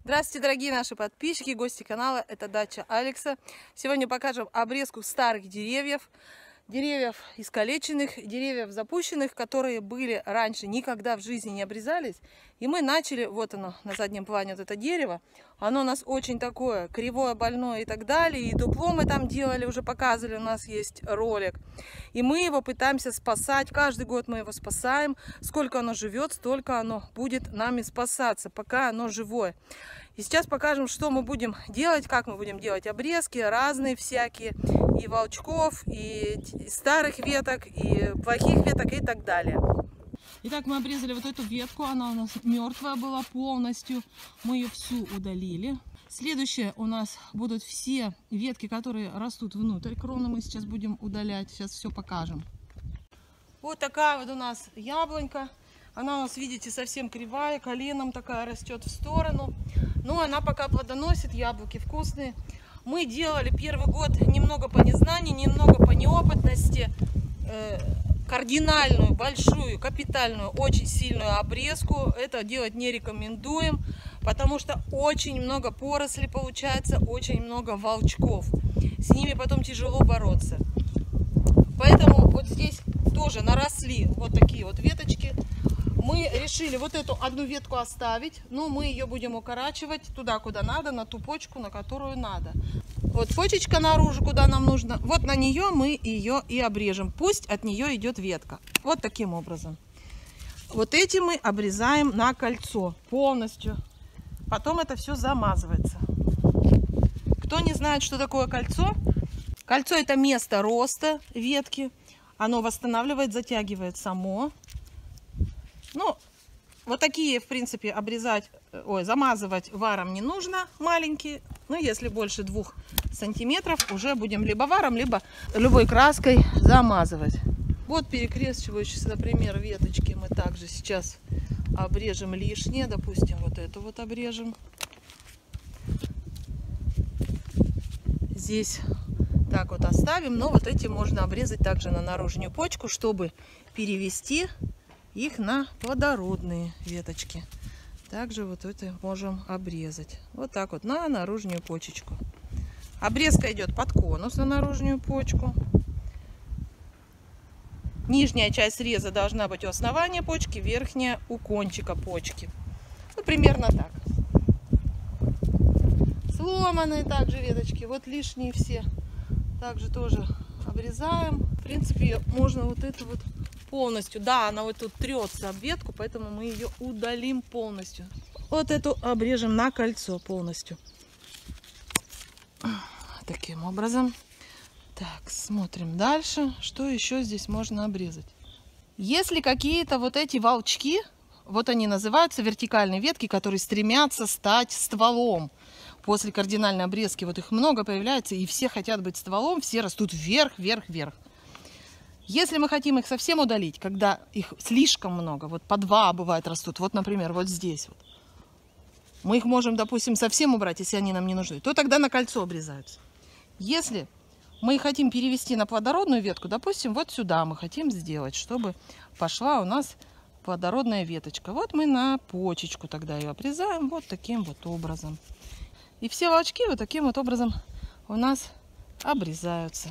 Здравствуйте, дорогие наши подписчики, гости канала. Это дача Алекса. Сегодня покажем обрезку старых деревьев. Деревьев искалеченных, деревьев запущенных, которые были раньше, никогда в жизни не обрезались. И мы начали, вот оно на заднем плане, вот это дерево. Оно у нас очень такое кривое, больное и так далее. И дупло мы там делали, уже показывали, у нас есть ролик. И мы его пытаемся спасать. Каждый год мы его спасаем. Сколько оно живет, столько оно будет нами спасаться, пока оно живое. И сейчас покажем, что мы будем делать, как мы будем делать обрезки, разные всякие, и волчков, и старых веток, и плохих веток, и так далее. Итак, мы обрезали вот эту ветку, она у нас мертвая была полностью, мы ее всю удалили. Следующее у нас будут все ветки, которые растут внутрь кроны, мы сейчас будем удалять, сейчас все покажем. Вот такая вот у нас яблонька. Она у нас, видите, совсем кривая, коленом такая растет в сторону. Но она пока плодоносит, яблоки вкусные. Мы делали первый год немного по незнанию, немного по неопытности. Кардинальную, большую, капитальную, очень сильную обрезку. Это делать не рекомендуем, потому что очень много поросли получается, очень много волчков. С ними потом тяжело бороться. Поэтому вот здесь тоже наросли вот такие вот веточки. Мы решили вот эту одну ветку оставить, но мы ее будем укорачивать туда, куда надо, на ту почку, на которую надо. Вот почечка наружу, куда нам нужно, вот на нее мы ее и обрежем. Пусть от нее идет ветка. Вот таким образом. Вот эти мы обрезаем на кольцо полностью. Потом это все замазывается. Кто не знает, что такое кольцо? Кольцо — это место роста ветки. Оно восстанавливает, затягивает само. Ну, вот такие, в принципе, замазывать варом не нужно, маленькие. Но если больше 2 сантиметров, уже будем либо варом, либо любой краской замазывать. Вот перекрещивающиеся, например, веточки мы также сейчас обрежем лишнее. Допустим, вот эту вот обрежем. Здесь так вот оставим, но вот эти можно обрезать также на наружную почку, чтобы перевести их на плодородные веточки. Также вот это можем обрезать. Вот так вот на наружную почечку. Обрезка идет под конус на наружную почку. Нижняя часть среза должна быть у основания почки, верхняя у кончика почки. Ну, примерно так. Сломанные также веточки, вот лишние все. Также тоже обрезаем. В принципе, можно вот это вот полностью. Да, она вот тут трется об ветку, поэтому мы ее удалим полностью. Вот эту обрежем на кольцо полностью. Таким образом. Так, смотрим дальше. Что еще здесь можно обрезать? Если какие-то вот эти волчки, вот они называются вертикальные ветки, которые стремятся стать стволом. После кардинальной обрезки вот их много появляется, и все хотят быть стволом, все растут вверх, вверх, вверх. Если мы хотим их совсем удалить, когда их слишком много, вот по 2 бывает растут, вот, например, вот здесь вот, мы их можем, допустим, совсем убрать, если они нам не нужны, то тогда на кольцо обрезаются. Если мы хотим перевести на плодородную ветку, допустим, вот сюда мы хотим сделать, чтобы пошла у нас плодородная веточка. Вот мы на почечку тогда ее обрезаем вот таким вот образом. И все волчки вот таким вот образом у нас обрезаются.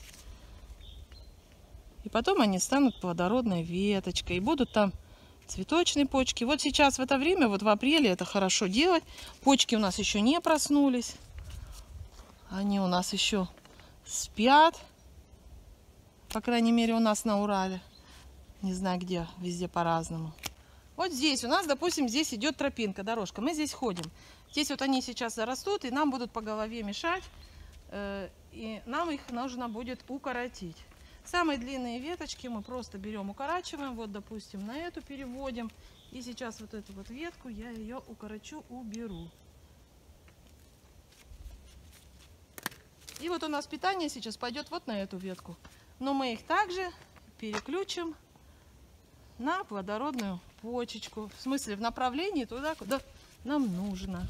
И потом они станут плодородной веточкой. И будут там цветочные почки. Вот сейчас в это время, вот в апреле, это хорошо делать. Почки у нас еще не проснулись. Они у нас еще спят. По крайней мере, у нас на Урале. Не знаю где, везде по-разному. Вот здесь у нас, допустим, здесь идет тропинка, дорожка. Мы здесь ходим. Здесь вот они сейчас зарастут, и нам будут по голове мешать. И нам их нужно будет укоротить. Самые длинные веточки мы просто берем, укорачиваем. Вот, допустим, на эту переводим. И сейчас вот эту вот ветку я ее укорочу, уберу. И вот у нас питание сейчас пойдет вот на эту ветку. Но мы их также переключим на плодородную почечку. В смысле, в направлении туда, куда нам нужно.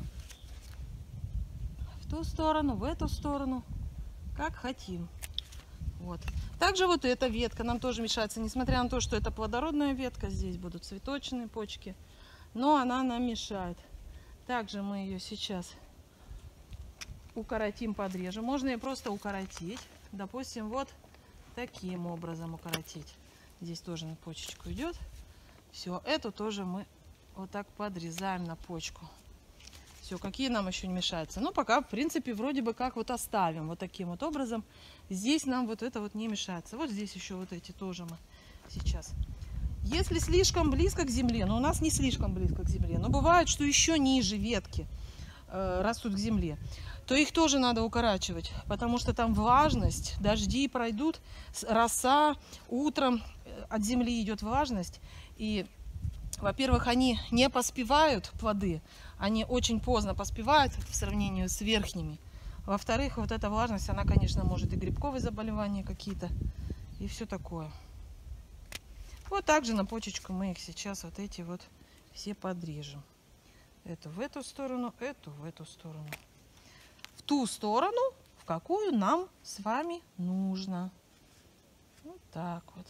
В ту сторону, в эту сторону, как хотим. Вот. Также вот эта ветка нам тоже мешается, несмотря на то, что это плодородная ветка, здесь будут цветочные почки, но она нам мешает. Также мы ее сейчас укоротим, подрежем. Можно ее просто укоротить. Допустим, вот таким образом укоротить. Здесь тоже на почечку идет. Все, эту тоже мы вот так подрезаем на почку. Все, какие нам еще не мешаются. Ну, пока, в принципе, вроде бы как вот оставим вот таким вот образом. Здесь нам вот это вот не мешается. Вот здесь еще вот эти тоже мы сейчас. Если слишком близко к земле, но у нас не слишком близко к земле, но бывает, что еще ниже ветки растут к земле, то их тоже надо укорачивать, потому что там влажность, дожди пройдут, роса, утром от земли идет влажность, и, во-первых, они не поспевают, плоды, они очень поздно поспевают в сравнении с верхними. Во-вторых, вот эта влажность, она, конечно, может и грибковые заболевания какие-то, и все такое. Вот также на почечку мы их сейчас вот эти вот все подрежем. Эту в эту сторону, эту в эту сторону. В ту сторону, в какую нам с вами нужно. Вот так вот.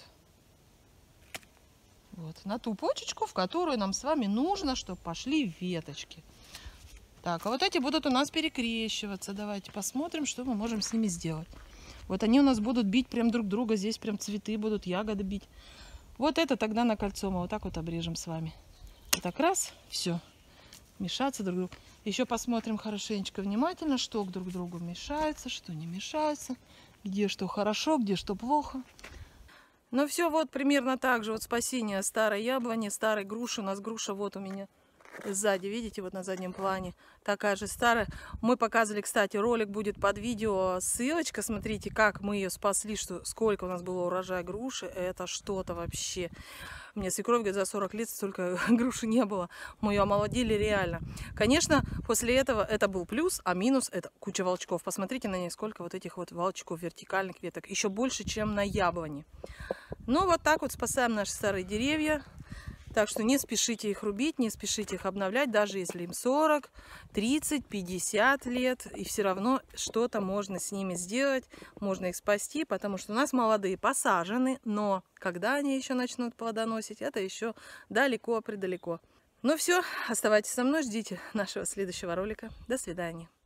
Вот. На ту почечку, в которую нам с вами нужно, чтобы пошли веточки. Так, а вот эти будут у нас перекрещиваться. Давайте посмотрим, что мы можем с ними сделать. Вот они у нас будут бить прям друг друга. Здесь прям цветы будут, ягоды бить. Вот это тогда на кольцо мы вот так вот обрежем с вами. Вот так раз, все. Мешаться друг другу. Еще посмотрим хорошенечко, внимательно, что друг другу мешается, что не мешается. Где что хорошо, где что плохо. Ну все, вот примерно так же. Вот спасение старой яблони, старой груши. У нас груша вот у меня сзади, видите, вот на заднем плане. Такая же старая. Мы показывали, кстати, ролик будет под видео. Ссылочка, смотрите, как мы ее спасли, что, сколько у нас было урожая груши. Это что-то вообще. Мне свекровь говорит, за 40 лет столько груши не было. Мы ее омолодили реально. Конечно, после этого это был плюс, а минус это куча волчков. Посмотрите на ней, сколько вот этих вот волчков, вертикальных веток. Еще больше, чем на яблоне. Ну, вот так вот спасаем наши старые деревья. Так что не спешите их рубить, не спешите их обновлять, даже если им 40, 30, 50 лет. И все равно что-то можно с ними сделать, можно их спасти, потому что у нас молодые посажены, но когда они еще начнут плодоносить, это еще далеко-предалеко. Ну все, оставайтесь со мной, ждите нашего следующего ролика. До свидания.